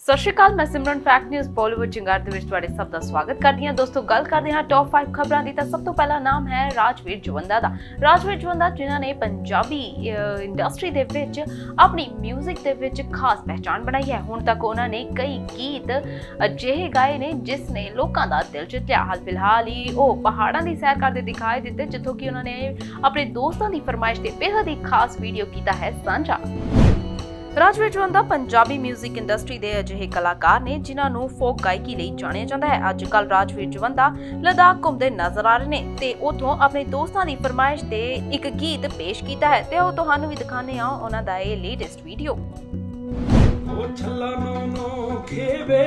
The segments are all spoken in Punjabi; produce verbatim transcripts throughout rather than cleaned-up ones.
ਸਤਿ ਸ਼੍ਰੀ ਅਕਾਲ, मैं सिमरन फैक्ट न्यूज़ बॉलीवुड जंगार ਦੇ ਵਿੱਚ ਤੁਹਾਡੇ ਸਭ ਦਾ ਸਵਾਗਤ ਕਰਦੀ ਹਾਂ। ਦੋਸਤੋ, ਗੱਲ ਕਰਦੇ ਹਾਂ ਟੌਪ ਪੰਜ ਖਬਰਾਂ ਦੀ। ਤਾਂ ਸਭ ਤੋਂ ਪਹਿਲਾ ਨਾਮ ਹੈ ਰਾਜਵੀਰ ਜਵੰਦਾ ਦਾ। ਰਾਜਵੀਰ ਜਵੰਦਾ ਜਿਨ੍ਹਾਂ ਨੇ ਪੰਜਾਬੀ ਇੰਡਸਟਰੀ ਦੇ ਵਿੱਚ ਆਪਣੀ 뮤직 ਦੇ ਵਿੱਚ ਖਾਸ ਪਹਿਚਾਣ ਬਣਾਈ ਹੈ। ਹੁਣ ਤੱਕ ਉਹਨਾਂ ਨੇ ਕਈ ਗੀਤ ਅਜਿਹੇ ਗਾਏ ਨੇ ਜਿਸ ਨੇ ਲੋਕਾਂ ਦਾ ਦਿਲ ਜਿੱਤ ਲਿਆ। ਹਾਲ ਫਿਲਹਾਲ ਹੀ ਉਹ ਪਹਾੜਾਂ ਦੀ ਸੈਰ ਕਰਦੇ ਦਿਖਾਈ ਦਿੱਤੇ, ਜਿੱਥੋਂ ਕਿ ਉਹਨਾਂ ਨੇ ਆਪਣੇ ਦੋਸਤਾਂ ਦੀ ਫਰਮਾਇਸ਼ ਤੇ ਬੇਹੱਦ ਹੀ ਖਾਸ ਵੀਡੀਓ ਕੀਤਾ ਹੈ ਸਾਂਝਾ। ਰਾਜਵੀਰ ਜਵੰਦਾ ਪੰਜਾਬੀ 뮤직 ਇੰਡਸਟਰੀ ਦੇ ਅਜਿਹੇ ਕਲਾਕਾਰ ਨੇ ਜਿਨ੍ਹਾਂ ਨੂੰ ਫੋਕ ਗਾਇਕੀ ਲਈ ਜਾਣਿਆ ਜਾਂਦਾ ਹੈ। ਅੱਜ ਕੱਲ ਰਾਜਵੀਰ ਜਵੰਦਾ ਲਦਾਖ ਘੁੰਮਦੇ ਨਜ਼ਰ ਆ ਰਹੇ ਨੇ ਤੇ ਉਥੋਂ ਆਪਣੇ ਦੋਸਤਾਂ ਦੀ ਫਰਮਾਇਸ਼ ਤੇ ਇੱਕ ਗੀਤ ਪੇਸ਼ ਕੀਤਾ ਹੈ ਤੇ ਉਹ ਤੁਹਾਨੂੰ ਵੀ ਦਿਖਾਣੇ ਆ ਉਹਨਾਂ ਦਾ ਇਹ ਲੇਟੈਸਟ ਵੀਡੀਓ। ਉਹ ਛੱਲਾ ਨੋ ਨੋ ਖੇਵੇ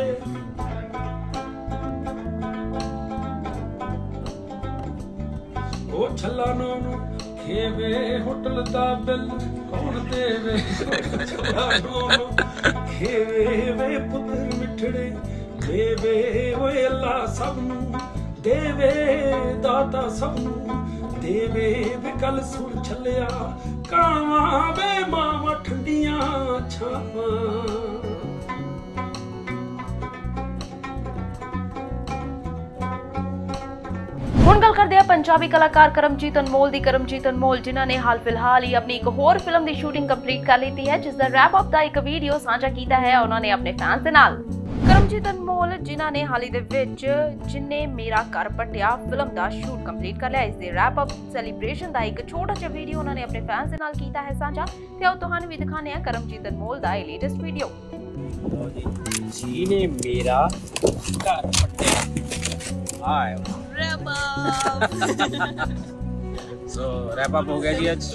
ਉਹ ਛੱਲਾ ਨੋ ਨੋ ਖੇਵੇ ਹੋਟਲ ਦਾ ਬਿੱਲ ਕੌਣ ਦੇਵੇ। ਛੱਲਾ ਨੋ ਨੋ ਖੇਵੇ ਵੇ ਪੁੱਤਰ ਮਿੱਠੜੇ ਦੇਵੇ ਓਏ ਅੱਲਾ ਸਭ ਨੂੰ ਦੇਵੇ, ਦਾਤਾ ਸਭ ਨੂੰ ਦੇਵੇ। ਵੇ ਗੱਲ ਸੁਣ ਛੱਲਿਆ ਕਾਵਾਂ ਵੇ ਮਾਵਾਂ ਠੰਡੀਆਂ ਛਾਵਾਂ। ਹੁਣ ਗੱਲ ਕਰਦੇ ਆ ਪੰਜਾਬੀ ਕਲਾਕਾਰ ਕਰਮਜੀਤ ਅਨਮੋਲ ਦੀ। ਕਰਮਜੀਤ ਅਨਮੋਲ ਜਿਨ੍ਹਾਂ ਨੇ ਹਾਲ ਫਿਲਹਾਲ ਹੀ ਆਪਣੀ ਇੱਕ ਹੋਰ ਫਿਲਮ ਦੀ ਸ਼ੂਟਿੰਗ ਕੰਪਲੀਟ ਕਰ ਲਈ ਹੈ, ਜਿਸ ਦਾ ਰੈਪ ਅਪ ਦਾ ਇੱਕ ਵੀਡੀਓ ਸਾਂਝਾ ਕੀਤਾ ਹੈ ਉਹਨਾਂ ਨੇ ਆਪਣੇ ਫੈਨਸ ਦੇ ਨਾਲ। ਕਰਮਜੀਤ ਅਨਮੋਲ ਜਿਨ੍ਹਾਂ ਨੇ ਹਾਲ ਹੀ ਦੇ ਵਿੱਚ ਜਿੰਨੇ ਮੇਰਾ ਘਰ ਪਟਿਆ ਫਿਲਮ ਦਾ ਸ਼ੂਟ ਕੰਪਲੀਟ ਕਰ ਲਿਆ। ਇਸ ਦੇ ਰੈਪ ਅਪ ਸੈਲੀਬ੍ਰੇਸ਼ਨ ਦਾ ਇੱਕ ਛੋਟਾ ਜਿਹਾ ਵੀਡੀਓ ਉਹਨਾਂ ਨੇ ਆਪਣੇ ਫੈਨਸ ਦੇ ਨਾਲ ਕੀਤਾ ਹੈ ਸਾਂਝਾ ਤੇ ਉਹ ਤੁਹਾਨੂੰ ਵੀ ਦਿਖਾਣੇ ਆ ਕਰਮਜੀਤ ਅਨਮੋਲ ਦਾ ਇਹ ਲੇਟੈਸਟ ਵੀਡੀਓ। ਜੀ ਨੇ ਮੇਰਾ ਘਰ ਪਟਿਆ ਆਏ wrap up so wrap up हो गया जी। आज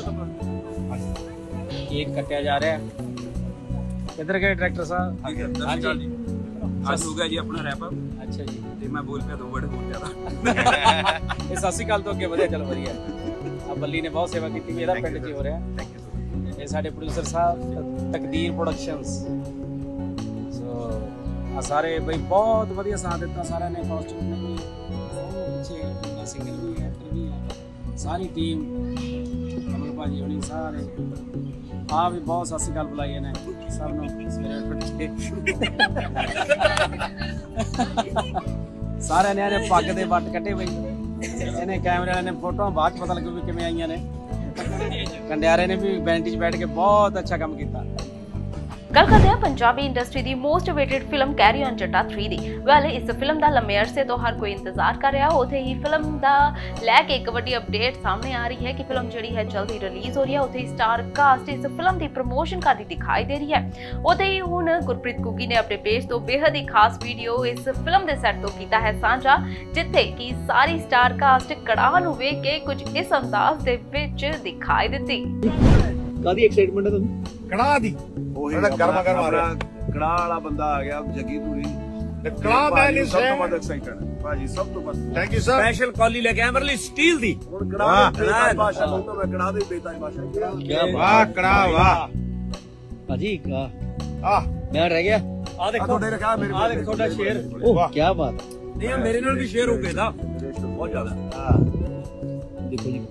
केक कटिया जा रहा है। किधर गए डायरेक्टर साहब? हाँ जी, आज हो गया जी अपना रैप अप। अच्छा जी, ਤੇ ਮੈਂ ਬੋਲ ਪਿਆ ਦੋ ਵਰਡ ਹੋਰ ਜ਼ਿਆਦਾ। ਇਹ ਸਤਿ ਸ਼੍ਰੀ ਅਕਾਲ ਤੋਂ ਅੱਗੇ ਵਧਿਆ ਚੱਲ ਵਧੀਆ। ਆ ਬੱਲੀ ਨੇ ਬਹੁਤ ਸੇਵਾ ਕੀਤੀ, ਮੇਰਾ ਪਿੰਡ 'ਚ ਹੋ ਰਿਹਾ। Thank you. ਇਹ ਸਾਡੇ ਪ੍ਰੋਡਿਊਸਰ ਸਾਹਿਬ ਤਕਦੀਰ ਪ੍ਰੋਡਕਸ਼ਨਸ। ਸੋ ਆ ਸਾਰੇ ਬਈ ਬਹੁਤ ਵਧੀਆ ਸਾਥ ਦਿੱਤਾ ਸਾਰਿਆਂ ਨੇ। ਕਾਸਟਿੰਗ ਨੇ ਵੀ ਪਿੱਛੇ ਸਿੰਗਰ ਵੀ ਐਕਟਰ ਵੀ ਹੈ, ਸਾਰੀ ਟੀਮ ਕਮਲ ਭਾਜੀ ਹੋਣੀ ਸਾਰੇ ਆ ਵੀ ਬਹੁਤ ਸਤਿ ਸ਼੍ਰੀ ਅਕਾਲ ਬੁਲਾਈ ਨੇ ਸਭ ਨੂੰ ਸਵੇਰੇ ਉੱਠ ਕੇ। ਸਾਰਿਆਂ ਨੇ ਇਹਨੇ ਪੱਗ ਦੇ ਵੱਟ ਕੱਢੇ ਬਈ। ਇਹਨੇ ਕੈਮਰੇ ਵਾਲੇ ਨੇ ਫੋਟੋਆਂ ਬਾਅਦ 'ਚ ਪਤਾ ਲੱਗੂ ਵੀ ਕਿਵੇਂ ਆਈਆਂ ਨੇ। ਕੰਡਿਆਰੇ ਨੇ ਵੀ ਬੈਂਚ 'ਚ ਬੈਠ ਕੇ ਬਹੁਤ ਅੱਛਾ ਕੰਮ ਕੀਤਾ। ਗੱਲ ਕਰਦੇ ਹਾਂ ਪੰਜਾਬੀ ਇੰਡਸਟਰੀ ਦੀ most awaited film Carry On Jatta three ਦੀ। ਵੈਲ ਇਸ ਫਿਲਮ ਦਾ ਲੰਮੇ ਅਰਸੇ ਤੋਂ ਹਰ ਕੋਈ ਇੰਤਜ਼ਾਰ ਕਰ ਰਿਹਾ। ਉੱਥੇ ਹੀ ਫਿਲਮ ਦਾ ਲੈ ਕੇ ਇੱਕ ਵੱਡੀ ਅਪਡੇਟ ਸਾਹਮਣੇ ਆ ਰਹੀ ਹੈ ਕਿ ਫਿਲਮ ਜਿਹੜੀ ਹੈ ਜਲਦੀ ਰਿਲੀਜ਼ ਹੋ ਰਹੀ ਹੈ। ਉੱਥੇ ਹੀ ਸਟਾਰ ਕਾਸਟ ਇਸ ਫਿਲਮ ਦੀ ਪ੍ਰਮੋਸ਼ਨ ਕਰਦੀ ਦਿਖਾਈ ਦੇ ਰਹੀ ਹੈ। ਉੱਥੇ ਹੀ ਹੁਣ ਗੁਰਪ੍ਰੀਤ ਘੁੱਗੀ ਨੇ ਆਪਣੇ ਪੇਜ ਤੋਂ ਬੇਹੱਦ ਹੀ ਖਾਸ ਵੀਡੀਓ ਇਸ ਫਿਲਮ ਦੇ ਸੈੱਟ ਤੋਂ ਕੀਤਾ ਹੈ ਸਾਂਝਾ, ਜਿੱਥੇ ਕਿ ਸਾਰੀ ਸਟਾਰ ਕਾਸਟ ਕੜਾਹ ਨੂੰ ਵੇਖ ਕੇ ਕੁਝ ਇਸ ਅੰਦਾਜ਼ ਦੇ ਵਿੱਚ ਦਿਖਾਈ ਦਿੱਤੀ। ਕਾਦੀ ਐਕਸਾਈਟਮੈਂਟ ਹੈ ਤੁਹਾਨੂੰ? ਕੜਾਹ ਦੀ ਉਹੀ ਗਰਮਾ ਗਰਮ ਆ ਰਿਹਾ। ਕੜਾਹ ਵਾਲਾ ਬੰਦਾ ਆ ਗਿਆ ਜੱਗੀ ਧੂਰੀ। ਕੜਾਹ ਮੈਨ ਇਜ਼ ਸਭ ਤੋਂ ਵੱਧ ਐਕਸਾਈਟਡ ਭਾਜੀ, ਸਭ ਤੋਂ ਵੱਧ। Thank you sir. ਸਪੈਸ਼ਲ ਕਾਲੀ ਲੈ ਕੇ ਆਇਆ ਮੇਰੇ ਲਈ ਸਟੀਲ ਦੀ। ਹੁਣ ਕੜਾਹ ਦੇ ਬੇਤਾਜ ਬਾਦਸ਼ਾਹ ਨੂੰ ਤਾਂ ਮੈਂ ਕੜਾਹ ਦੇ ਬੇਤਾਜ ਬਾਦਸ਼ਾਹ। ਕੀ ਵਾਹ ਕੜਾਹ ਵਾਹ ਭਾਜੀ ਕਾ ਆ ਮੈਂ ਰਹਿ ਗਿਆ। ਆ ਦੇਖੋ ਤੁਹਾਡੇ ਰਖਾ ਮੇਰੇ ਆ ਦੇਖੋ ਤੁਹਾਡਾ ਸ਼ੇਰ। ਓਹ ਕੀ ਬਾਤ। ਨਹੀਂ ਮੇਰੇ ਨਾਲ ਵੀ ਸ਼ੇਰ ਹੋ ਗਿਆ ਦਾ ਬਹੁਤ ਜ਼ਿਆਦਾ। ਹਾਂ ਦੇਖੋ ਜੀ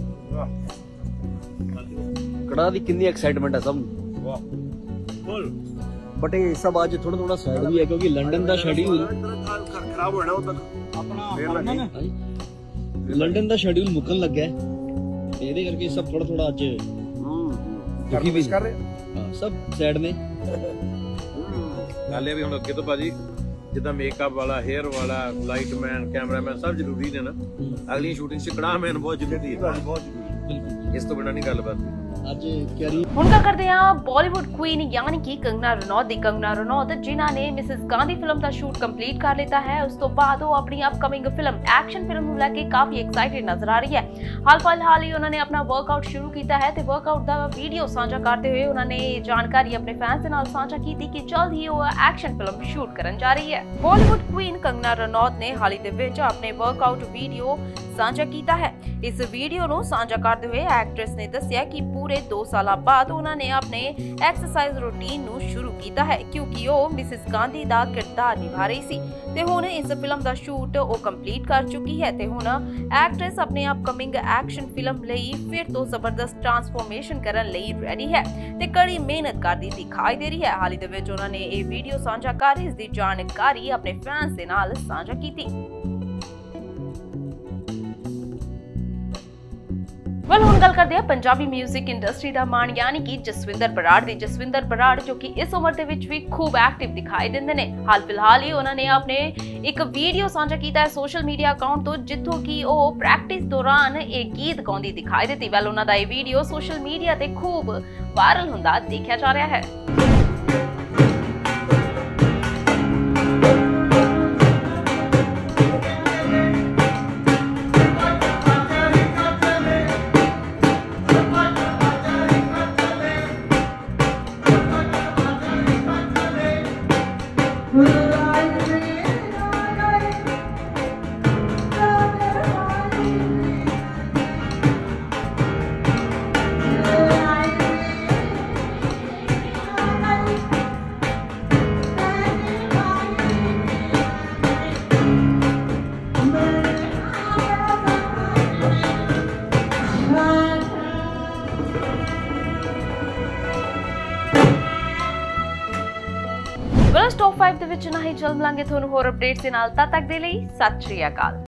ਕੜਾਹ ਦੀ ਕਿੰਨੀ ਐਕਸਾਈਟਮੈਂਟ ਹੈ ਸਭ ਨੂੰ। ਵਾਹ ਬੋਲ। ਬਟ ਇਹ ਸਭ ਅੱਜ ਥੋੜਾ ਥੋੜਾ ਸੈਡ ਵੀ ਹੈ ਕਿਉਂਕਿ ਲੰਡਨ ਦਾ ਸ਼ੈਡਿਊਲ ਖਰਾਬ ਹੋਣਾ ਉਹ ਤੱਕ ਆਪਣਾ ਲੰਡਨ ਦਾ ਸ਼ੈਡਿਊਲ ਮੁੱਕਣ ਲੱਗਾ ਹੈ। ਇਹਦੇ ਕਰਕੇ ਸਭ ਥੋੜਾ ਥੋੜਾ ਅੱਜ ਦੁਖੀ ਵੀ ਕਰ ਰਹੇ। ਹਾਂ, ਸਭ ਸੈਡ ਨੇ। ਗੱਲ ਇਹ ਵੀ ਹੁਣ ਅੱਗੇ ਤੋਂ ਭਾਜੀ ਜਿੱਦਾਂ ਮੇਕਅਪ ਵਾਲਾ, ਹੇਅਰ ਵਾਲਾ, ਲਾਈਟਮੈਨ, ਕੈਮਰਾਮੈਨ ਸਭ ਜ਼ਰੂਰੀ ਨੇ ਨਾ। ਅਗਲੀ ਸ਼ੂਟਿੰਗ 'ਚ ਕੜਾਹ ਮੈਨ ਬਹੁਤ ਜ਼ਰੂਰੀ ਹੈ। ਬਹੁਤ ਜ਼ਰੂਰੀ। ਇਸ ਤੋਂ ਬਿਨਾਂ ਨਹੀਂ ਗੱਲਬਾਤ। ਅੱਜ ਕੈਰੀ ਹੁਣ ਗੱਲ ਕਰਦੇ ਹਾਂ ਬਾਲੀਵੁੱਡ ਕੁਈਨ ਯਾਨੀ ਕਿ ਕੰਗਨਾ ਰਣੌਤ ਦੀ। ਕੰਗਨਾ ਰਣੌਤ ਜਿਨ੍ਹਾਂ ਨੇ ਮਿਸਿਸ ਗਾਂਧੀ ਫਿਲਮ ਦਾ ਸ਼ੂਟ ਕੰਪਲੀਟ ਕਰ ਲਿੱਤਾ ਹੈ। ਉਸ ਤੋਂ ਬਾਅਦ ਉਹ ਆਪਣੀ ਅਪਕਮਿੰਗ ਫਿਲਮ ਐਕਸ਼ਨ ਫਿਲਮ ਨੂੰ ਲੈ ਕੇ ਕਾਫੀ ਐਕਸਾਈਟਡ ਨਜ਼ਰ ਆ ਰਹੀ ਹੈ। ਹਾਲ ਫਿਲਹਾਲ ਹੀ ਉਹਨਾਂ ਨੇ ਆਪਣਾ ਵਰਕਆਊਟ ਸ਼ੁਰੂ ਕੀਤਾ ਹੈ ਤੇ ਵਰਕਆਊਟ ਦਾ ਵੀਡੀਓ ਸਾਂਝਾ ਕਰਦੇ ਹੋਏ ਉਹਨਾਂ ਨੇ ਜਾਣਕਾਰੀ ਆਪਣੇ ਫੈਨਸ ਦੇ ਨਾਲ ਸਾਂਝਾ ਕੀਤੀ ਕਿ ਜਲਦ ਹੀ ਉਹ ਐਕਸ਼ਨ ਫਿਲਮ ਸ਼ੂਟ ਕਰਨ ਜਾ ਰਹੀ ਹੈ। ਬਾਲੀਵੁੱਡ ਕੁਈਨ ਕੰਗਨਾ ਰਣੌਤ ਨੇ ਹਾਲ ਹੀ ਦੇ ਵਿੱਚ ਆਪਣੇ ਵਰਕਆਊਟ ਵੀਡੀਓ ਸਾਂਝਾ ਕੀਤਾ ਹੈ। ਇਸ ਵੀਡੀਓ ਨੂੰ ਸਾਂਝਾ ਕਰਦੇ ਹੋਏ ਐਕਟਰੈਸ ਨੇ ਦੱਸਿਆ ਕਿ ਪੂਰੇ ਦੋ ਸਾਲਾਂ ਬਾਅਦ ਉਹਨਾਂ ਨੇ ਆਪਣੇ ਐਕਸਰਸਾਈਜ਼ ਰੂਟੀਨ ਨੂੰ ਸ਼ੁਰੂ ਕੀਤਾ ਹੈ, ਕਿਉਂਕਿ ਉਹ ਮਿਸਿਸ ਗਾਂਧੀ ਦਾ ਕਿਰਦਾਰ ਨਿਭਾ ਰਹੀ ਸੀ ਤੇ ਹੁਣ ਇਸ ਫਿਲਮ ਦਾ ਸ਼ੂਟ ਉਹ ਕੰਪਲੀਟ ਕਰ ਚੁੱਕੀ ਹੈ ਤੇ ਹੁਣ ਐਕਟਰੈਸ ਆਪਣੇ ਅਪਕਮਿੰਗ ਐਕਸ਼ਨ ਫਿਲਮ ਲਈ ਫਿਰ ਤੋਂ ਜ਼ਬਰਦਸਤ ਟ੍ਰਾਂਸਫਾਰਮੇਸ਼ਨ ਕਰਨ ਲਈ ਰੈਡੀ ਹੈ ਤੇ ਕੜੀ ਮਿਹਨਤ ਕਰਦੀ ਦਿਖਾਈ ਦੇ ਰਹੀ ਹੈ। ਹਾਲ ਹੀ ਦੇ ਵਿੱਚ ਉਹਨਾਂ ਨੇ ਇਹ ਵੀਡੀਓ ਸਾਂਝਾ ਕਰ ਇਸ ਦੀ ਜਾਣਕਾਰੀ ਆਪਣੇ ਫੈਨਸ ਦੇ ਨਾਲ ਸਾਂਝਾ ਕੀਤੀ। ਵੈਲ ਹੁਣ ਗੱਲ ਕਰਦੇ ਹਾਂ ਪੰਜਾਬੀ 뮤직 ਇੰਡਸਟਰੀ ਦਾ ਮਾਣ ਯਾਨੀ ਕਿ ਜਸਵਿੰਦਰ ਬਰਾੜ ਦੀ। ਜਸਵਿੰਦਰ ਬਰਾੜ ਜੋ ਕਿ ਇਸ ਉਮਰ ਦੇ ਵਿੱਚ ਵੀ ਖੂਬ ਐਕਟਿਵ ਦਿਖਾਈ ਦਿੰਦੇ ਨੇ। ਹਾਲ ਫਿਲਹਾਲ ਹੀ ਉਹਨਾਂ ਨੇ ਆਪਣੇ ਇੱਕ ਵੀਡੀਓ ਸਾਂਝਾ ਕੀਤਾ ਹੈ ਸੋਸ਼ਲ ਮੀਡੀਆ ਅਕਾਊਂਟ ਤੋਂ, ਜਿੱਥੋਂ ਕਿ ਉਹ ਪ੍ਰੈਕਟਿਸ ਦੌਰਾਨ ਇਹ ਗੀਤ ਗਾਉਂਦੀ ਦਿਖਾਈ ਦਿੱਤੀ। ਵੈਲ ਉਹਨਾਂ ਦਾ ਇਹ ਵੀਡੀਓ ਸੋਸ਼ਲ ਮੀਡੀਆ ਤੇ ਖੂਬ ਵਾਇਰਲ ਹੁੰਦਾ ਦੇਖਿਆ ਜਾ ਰਿਹਾ ਹੈ। ਟੌਪ ਫਾਈਵ ਦੇ ਵਿੱਚ ਨਾ ਹੀ ਜਲਦ ਮਿਲਾਂਗੇ ਤੁਹਾਨੂੰ ਹੋਰ ਅਪਡੇਟਸ ਦੇ ਨਾਲ। ਤਦ ਤੱਕ ਦੇ ਲਈ ਸਤਿ ਸ਼੍ਰੀ ਅਕਾਲ।